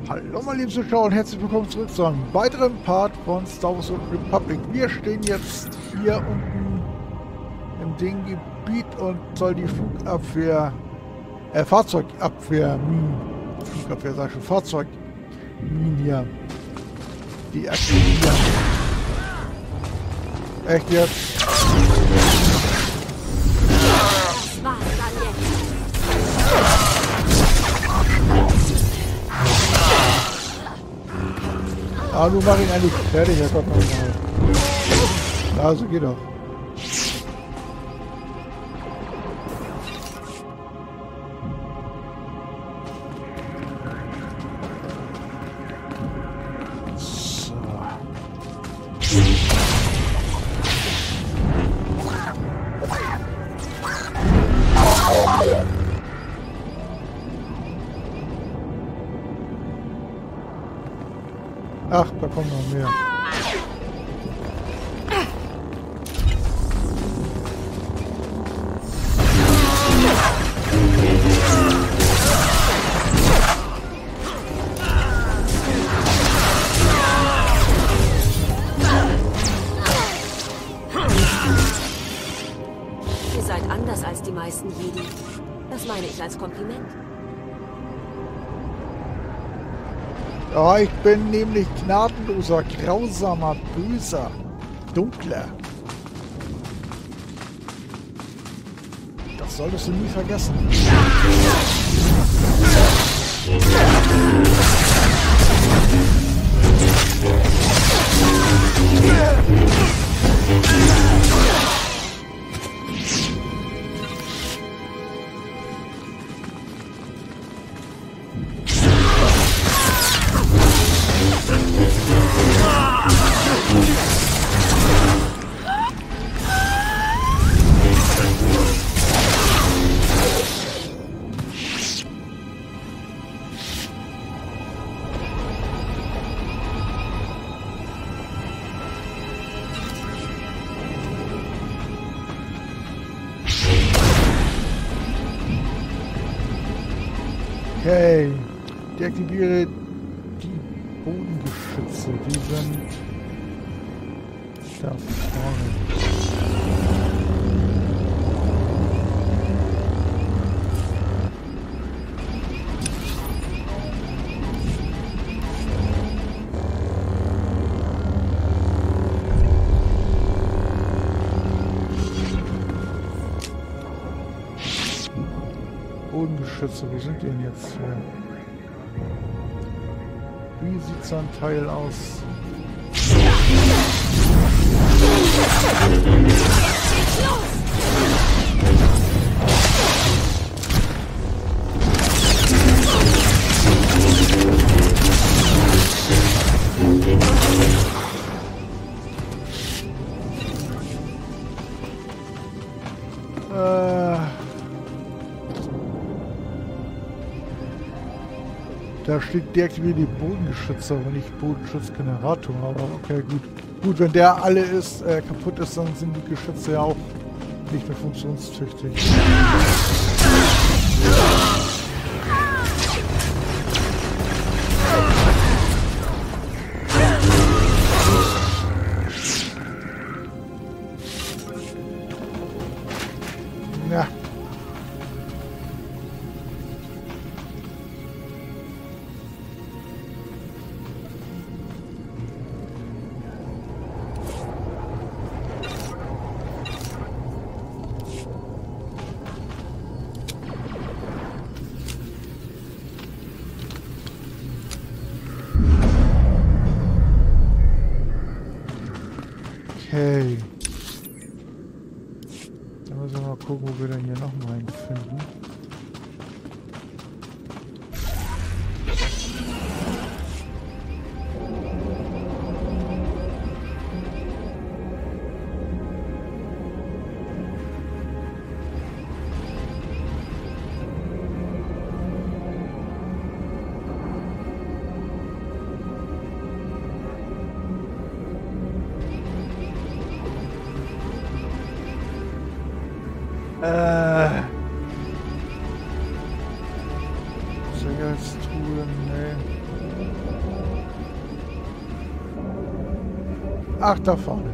Hallo meine lieben Zuschauer und herzlich willkommen zurück zu einem weiteren Part von Star Wars Old Republic. Wir stehen jetzt hier unten im Dinggebiet und soll die Flugabwehr, Fahrzeugabwehr, Flugabwehr sag ich schon, Fahrzeugminen hier deaktivieren. Echt jetzt? Das war's dann jetzt. Ah, du mach ihn eigentlich fertig, Herr Gott, nochmal. Ja, so geht doch. So. Ach, da kommen noch mehr. Ihr seid anders als die meisten Jedi. Das meine ich als Kompliment. Ja, ich bin nämlich gnadenloser, grausamer, böser, dunkler. Das solltest du nie vergessen. Okay, deaktiviere die Bodengeschütze, die sind da vorne. Bodengeschütze, wo sind die denn jetzt hier? Wie sieht so ein Teil aus? Da steht deaktiviert die Bodengeschütze, aber nicht Bodenschutzgenerator. Aber okay, gut. Gut, wenn der alle ist, kaputt ist, dann sind die Geschütze ja auch nicht mehr funktionstüchtig. Ja. Okay. Dann müssen wir mal gucken, wo wir denn hier noch mal einen finden. Sicherheitstruhe, nee. Ach, da vorne.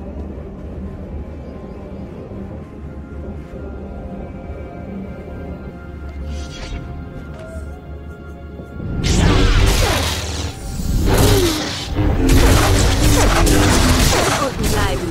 Unten bleiben.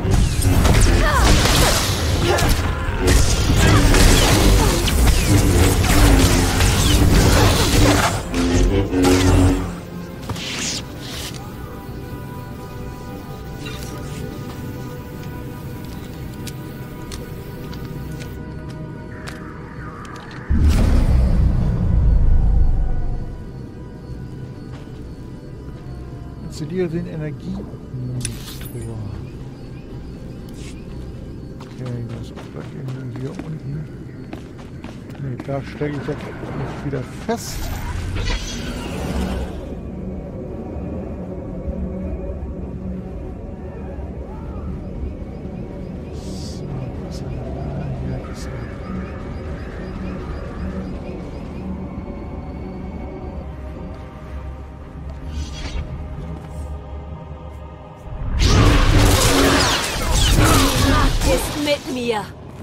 Installiere den Energiemonitor. Okay, das Plugin hier unten. Ne, da stecke ich jetzt nicht wieder fest. So, was haben wir da? Hier, das Ist mit mir.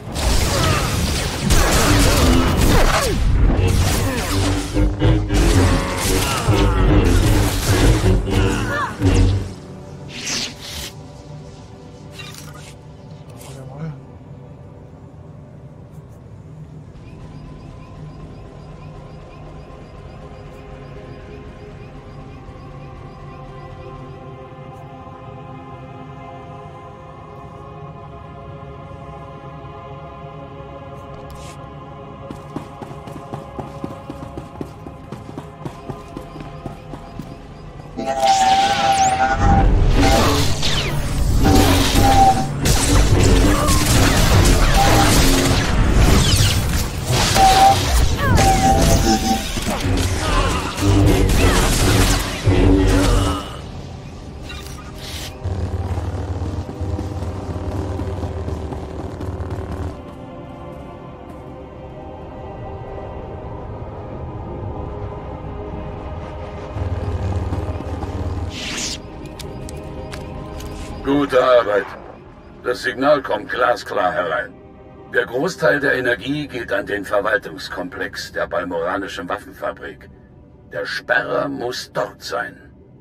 warte mal. Gute Arbeit. Das Signal kommt glasklar herein. Der Großteil der Energie geht an den Verwaltungskomplex der balmoranischen Waffenfabrik. Der Sperrer muss dort sein.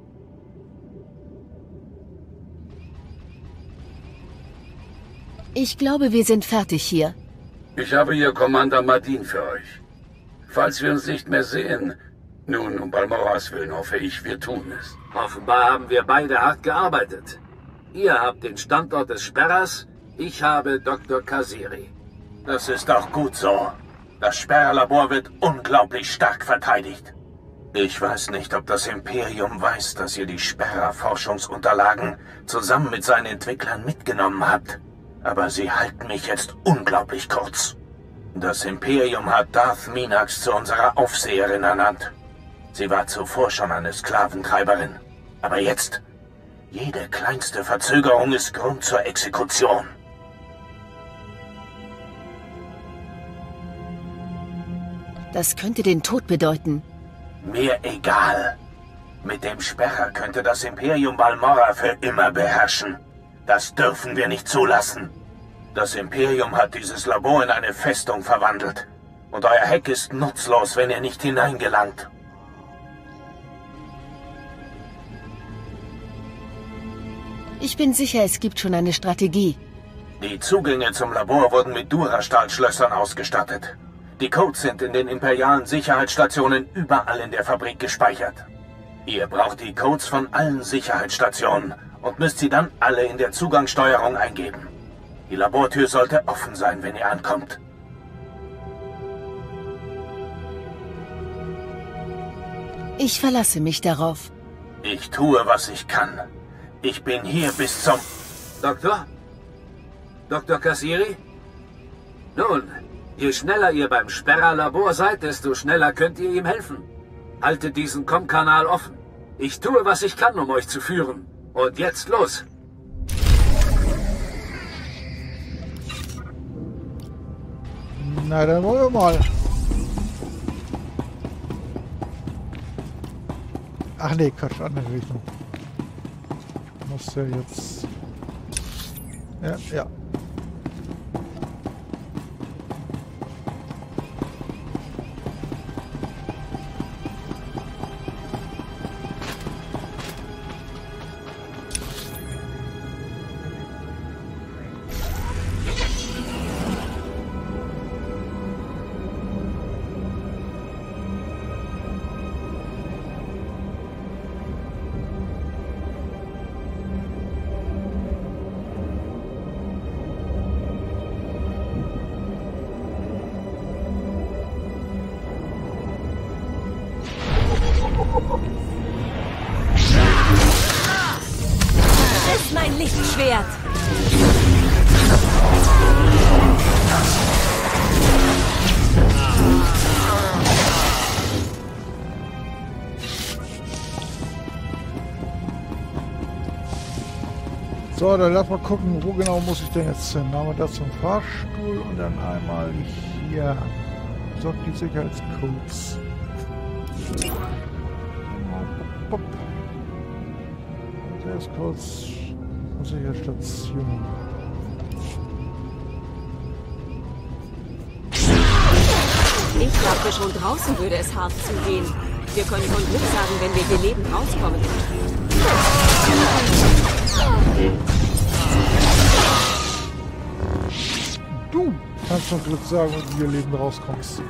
Ich glaube, wir sind fertig hier. Ich habe hier Commander Madin für euch. Falls wir uns nicht mehr sehen, nun, um Balmoras willen hoffe ich, wir tun es. Offenbar haben wir beide hart gearbeitet. Ihr habt den Standort des Sperrers, ich habe Dr. Kasiri. Das ist auch gut so. Das Sperrlabor wird unglaublich stark verteidigt. Ich weiß nicht, ob das Imperium weiß, dass ihr die Sperrer-Forschungsunterlagen zusammen mit seinen Entwicklern mitgenommen habt. Aber sie halten mich jetzt unglaublich kurz. Das Imperium hat Darth Minax zu unserer Aufseherin ernannt. Sie war zuvor schon eine Sklaventreiberin. Aber jetzt, jede kleinste Verzögerung ist Grund zur Exekution. Das könnte den Tod bedeuten. Mir egal. Mit dem Sperrer könnte das Imperium Balmorra für immer beherrschen. Das dürfen wir nicht zulassen. Das Imperium hat dieses Labor in eine Festung verwandelt. Und euer Heck ist nutzlos, wenn ihr nicht hineingelangt. Ich bin sicher, es gibt schon eine Strategie. Die Zugänge zum Labor wurden mit Dura-Stahlschlössern ausgestattet. Die Codes sind in den imperialen Sicherheitsstationen überall in der Fabrik gespeichert. Ihr braucht die Codes von allen Sicherheitsstationen und müsst sie dann alle in der Zugangssteuerung eingeben. Die Labortür sollte offen sein, wenn ihr ankommt. Ich verlasse mich darauf. Ich tue, was ich kann. Ich bin hier bis zum... Doktor? Dr. Kasiri? Nun, je schneller ihr beim Sperrerlabor seid, desto schneller könnt ihr ihm helfen. Haltet diesen COM-Kanal offen. Ich tue, was ich kann, um euch zu führen. Und jetzt los! Na, dann wollen wir mal. Ach nee, Quatsch, andere Richtung. muss ja jetzt... Ja, ja. Das ist mein Lichtschwert. So, dann lass mal gucken, wo genau muss ich denn jetzt hin? Haben wir da zum Fahrstuhl und dann einmal hier. So, die Sicherheitscodes. Pop. Sicherheitscodes. Sicherheitsstation. Ich dachte, schon draußen würde es hart zugehen. Wir können von Glück sagen, wenn wir hier lebend rauskommen. Du kannst von Glück sagen, wenn du hier lebend rauskommst.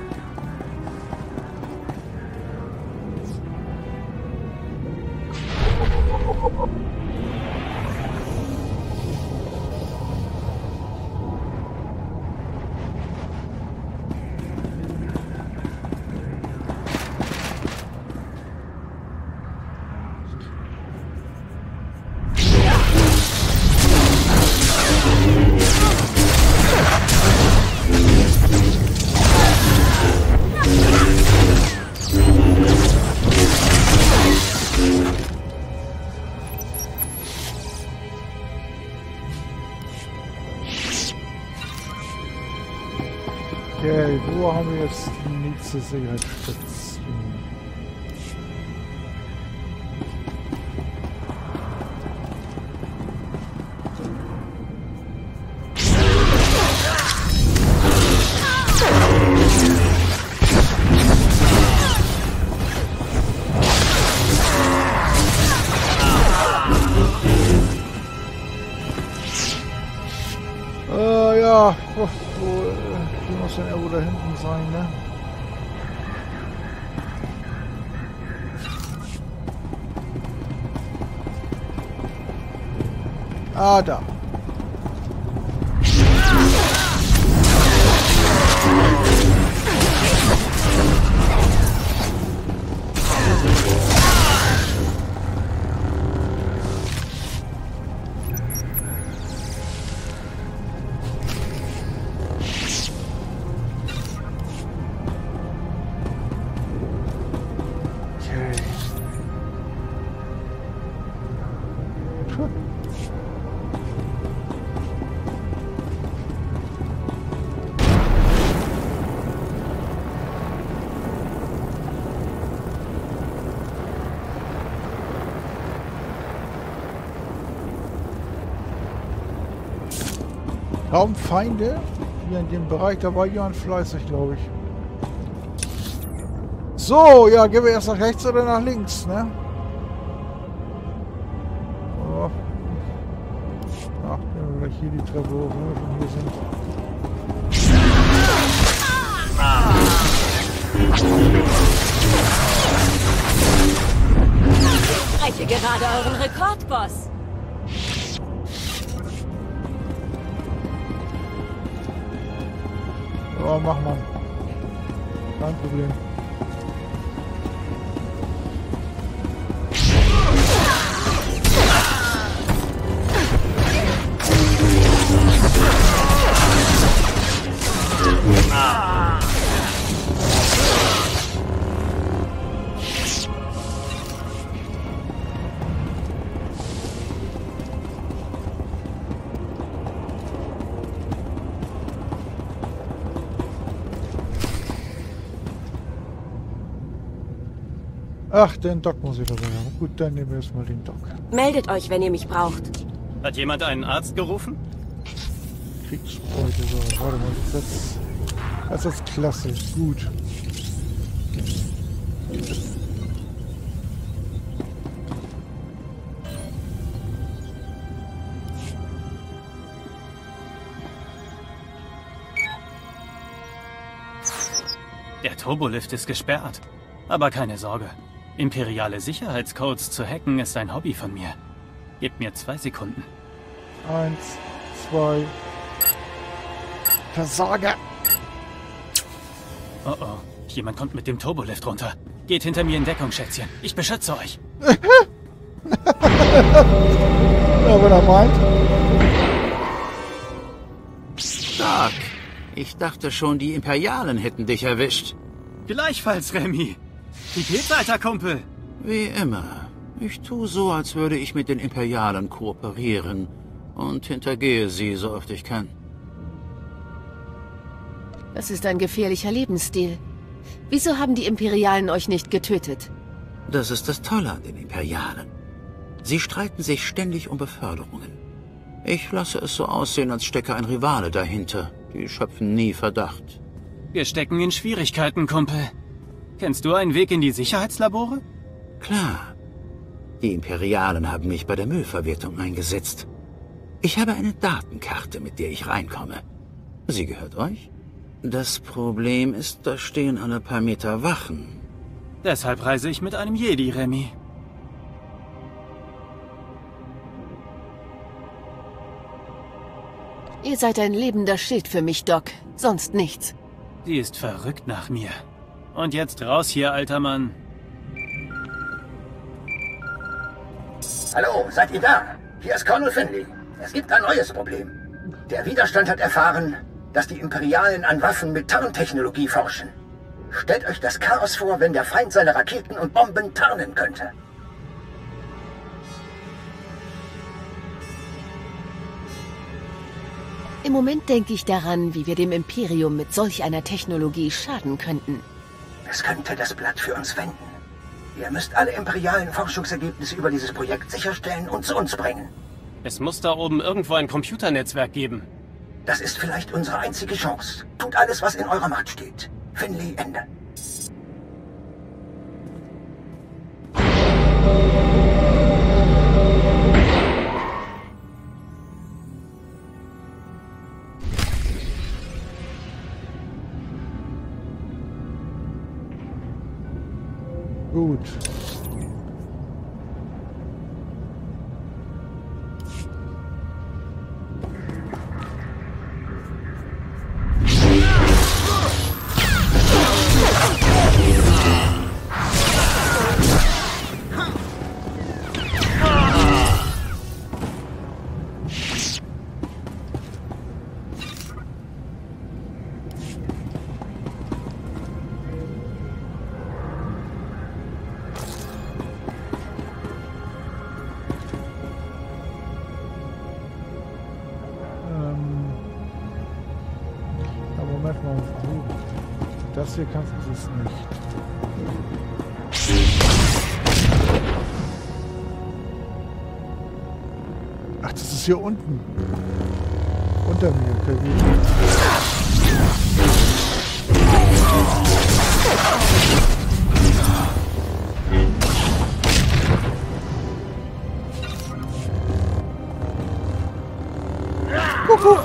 Okay, wo haben wir jetzt die nächste Sicherheitsstation? Ja, die muss dann irgendwo da hinten sein, ne? Ah, da. Kaum Feinde hier in dem Bereich, da war jemand fleißig, glaube ich. So, ja, gehen wir erst nach rechts oder nach links, ne? Oh. Ach, gehen wir gleich hier die Treppe hoch, wenn wir schon hier sind. Ich spreche gerade euren Rekordboss. Ja, mach mal. Kein Problem. Ach, den Doc muss ich dabei haben. Gut, dann nehmen wir erstmal den Doc. Meldet euch, wenn ihr mich braucht. Hat jemand einen Arzt gerufen? Kriegsbeute, so, warte mal, das ist klasse, gut. Der Turbolift ist gesperrt. Aber keine Sorge. Imperiale Sicherheitscodes zu hacken ist ein Hobby von mir. Gebt mir 2 Sekunden. 1, 2. Versager! Oh oh, jemand kommt mit dem Turbolift runter. Geht hinter mir in Deckung, Schätzchen. Ich beschütze euch. Ja, wenn er meint. Stark. Ich dachte schon, die Imperialen hätten dich erwischt. Gleichfalls, Remy. Wie geht's, alter Kumpel? Wie immer. Ich tue so, als würde ich mit den Imperialen kooperieren und hintergehe sie, so oft ich kann. Das ist ein gefährlicher Lebensstil. Wieso haben die Imperialen euch nicht getötet? Das ist das Tolle an den Imperialen. Sie streiten sich ständig um Beförderungen. Ich lasse es so aussehen, als stecke ein Rivale dahinter. Die schöpfen nie Verdacht. Wir stecken in Schwierigkeiten, Kumpel. Kennst du einen Weg in die Sicherheitslabore? Klar. Die Imperialen haben mich bei der Müllverwertung eingesetzt. Ich habe eine Datenkarte, mit der ich reinkomme. Sie gehört euch? Das Problem ist, da stehen alle paar Meter Wachen. Deshalb reise ich mit einem Jedi, Remy. Ihr seid ein lebender Schild für mich, Doc. Sonst nichts. Sie ist verrückt nach mir. Und jetzt raus hier, alter Mann. Hallo, seid ihr da? Hier ist Colonel Finley. Es gibt ein neues Problem. Der Widerstand hat erfahren, dass die Imperialen an Waffen mit Tarntechnologie forschen. Stellt euch das Chaos vor, wenn der Feind seine Raketen und Bomben tarnen könnte. Im Moment denke ich daran, wie wir dem Imperium mit solch einer Technologie schaden könnten. Es könnte das Blatt für uns wenden. Ihr müsst alle imperialen Forschungsergebnisse über dieses Projekt sicherstellen und zu uns bringen. Es muss da oben irgendwo ein Computernetzwerk geben. Das ist vielleicht unsere einzige Chance. Tut alles, was in eurer Macht steht. Finley, Ende. Gut. Moment mal. Das hier kannst du es nicht. Ach, das ist hier unten. Unter mir. Okay, Kuckuck.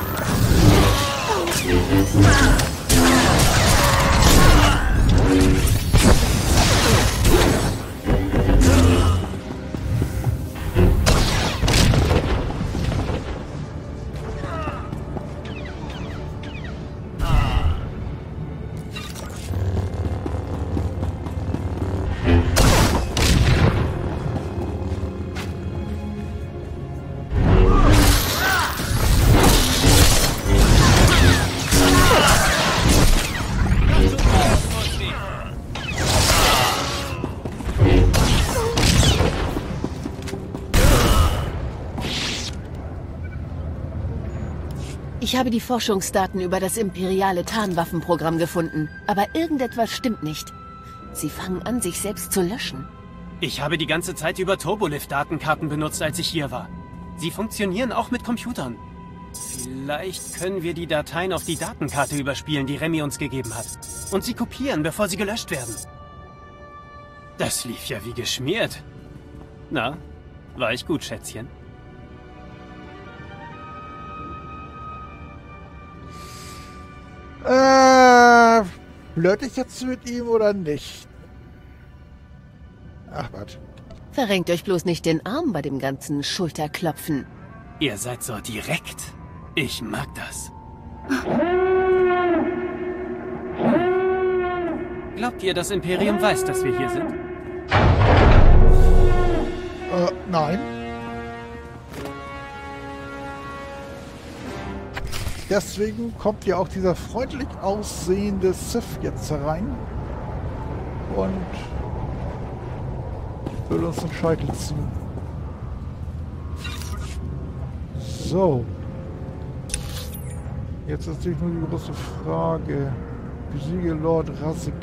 Ich habe die Forschungsdaten über das imperiale Tarnwaffenprogramm gefunden, aber irgendetwas stimmt nicht. Sie fangen an, sich selbst zu löschen. Ich habe die ganze Zeit über Turbolift-Datenkarten benutzt, als ich hier war. Sie funktionieren auch mit Computern. Vielleicht können wir die Dateien auf die Datenkarte überspielen, die Remy uns gegeben hat. Und sie kopieren, bevor sie gelöscht werden. Das lief ja wie geschmiert. Na, war ich gut, Schätzchen? Flirte ich jetzt mit ihm oder nicht? Ach, was. Verrenkt euch bloß nicht den Arm bei dem ganzen Schulterklopfen. Ihr seid so direkt. Ich mag das. Glaubt ihr, das Imperium weiß, dass wir hier sind? Nein. Deswegen kommt ja auch dieser freundlich aussehende Sith jetzt herein und will uns den Scheitel ziehen. So. Jetzt ist natürlich nur die große Frage. Besiege Lord Razik.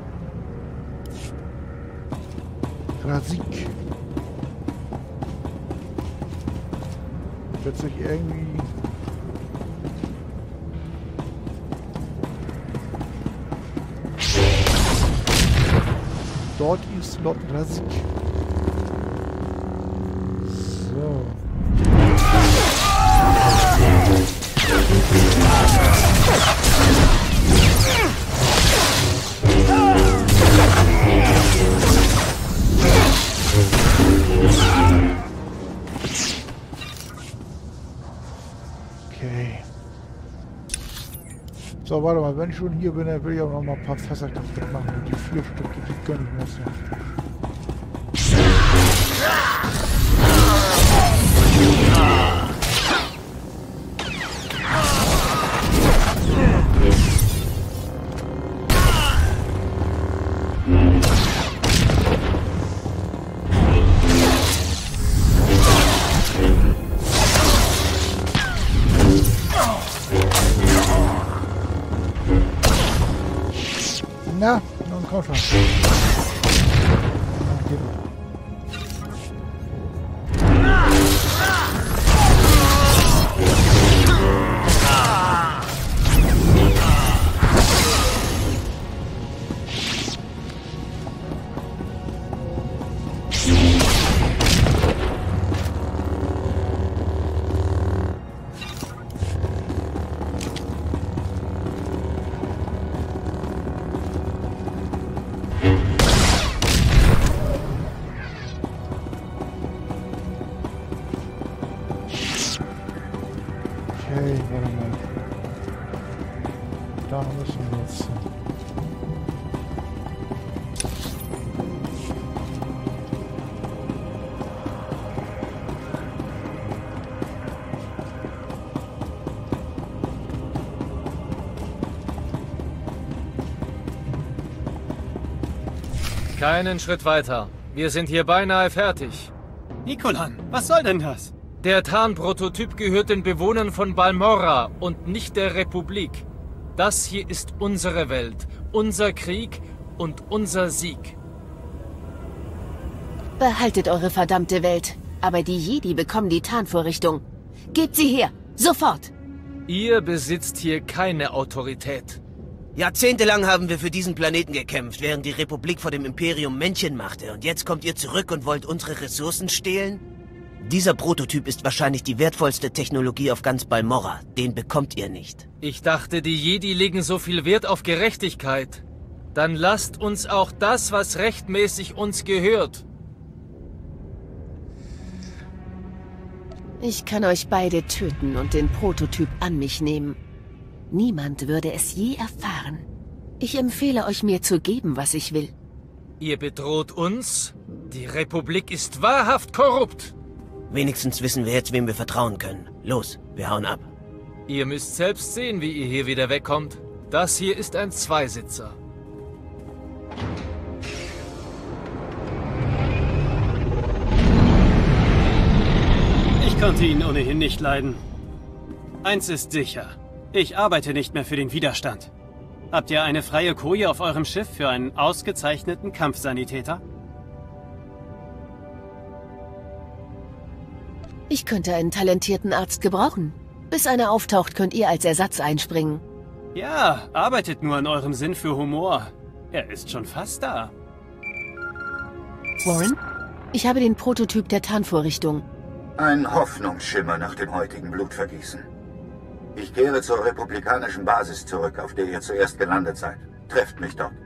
Wird sich irgendwie... Dort ist Lord Razik. So. Okay. So, warte mal, wenn ich schon hier bin, dann will ich auch noch mal ein paar Fässer kaputt machen. Und die 4 Stück, die gönne ich mir jetzt noch. Na, nun komm schon. Okay, warte mal. Da müssen wir jetzt hin. Keinen Schritt weiter. Wir sind hier beinahe fertig. Nikolan, was soll denn das? Der Tarnprototyp gehört den Bewohnern von Balmorra und nicht der Republik. Das hier ist unsere Welt, unser Krieg und unser Sieg. Behaltet eure verdammte Welt. Aber die Jedi bekommen die Tarnvorrichtung. Gebt sie her. Sofort. Ihr besitzt hier keine Autorität. Jahrzehntelang haben wir für diesen Planeten gekämpft, während die Republik vor dem Imperium Männchen machte. Und jetzt kommt ihr zurück und wollt unsere Ressourcen stehlen? Dieser Prototyp ist wahrscheinlich die wertvollste Technologie auf ganz Balmorra. Den bekommt ihr nicht. Ich dachte, die Jedi legen so viel Wert auf Gerechtigkeit. Dann lasst uns auch das, was rechtmäßig uns gehört. Ich kann euch beide töten und den Prototyp an mich nehmen. Niemand würde es je erfahren. Ich empfehle euch, mir zu geben, was ich will. Ihr bedroht uns? Die Republik ist wahrhaft korrupt. Wenigstens wissen wir jetzt, wem wir vertrauen können. Los, wir hauen ab. Ihr müsst selbst sehen, wie ihr hier wieder wegkommt. Das hier ist ein Zweisitzer. Ich konnte ihn ohnehin nicht leiden. Eins ist sicher. Ich arbeite nicht mehr für den Widerstand. Habt ihr eine freie Koje auf eurem Schiff für einen ausgezeichneten Kampfsanitäter? Ich könnte einen talentierten Arzt gebrauchen. Bis einer auftaucht, könnt ihr als Ersatz einspringen. Ja, arbeitet nur an eurem Sinn für Humor. Er ist schon fast da. Warren, ich habe den Prototyp der Tarnvorrichtung. Ein Hoffnungsschimmer nach dem heutigen Blutvergießen. Ich kehre zur republikanischen Basis zurück, auf der ihr zuerst gelandet seid. Trefft mich dort.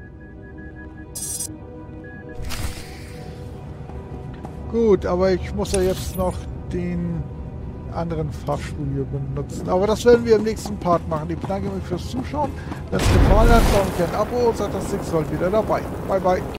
Gut, aber ich muss ja jetzt noch den anderen Fahrstuhl hier benutzen. Aber das werden wir im nächsten Part machen. Ich bedanke mich fürs Zuschauen. Wenn es gefallen hat, lasst ein Abo, seid das nächste Mal wieder dabei. Bye, bye.